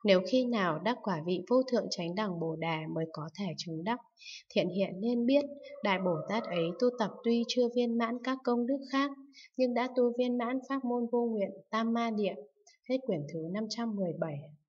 Nếu khi nào đắc quả vị vô thượng chánh đẳng Bồ Đà mới có thể chứng đắc. Thiện hiện nên biết, Đại Bồ Tát ấy tu tập tuy chưa viên mãn các công đức khác, nhưng đã tu viên mãn pháp môn vô nguyện Tam Ma Địa. Hết quyển thứ 517.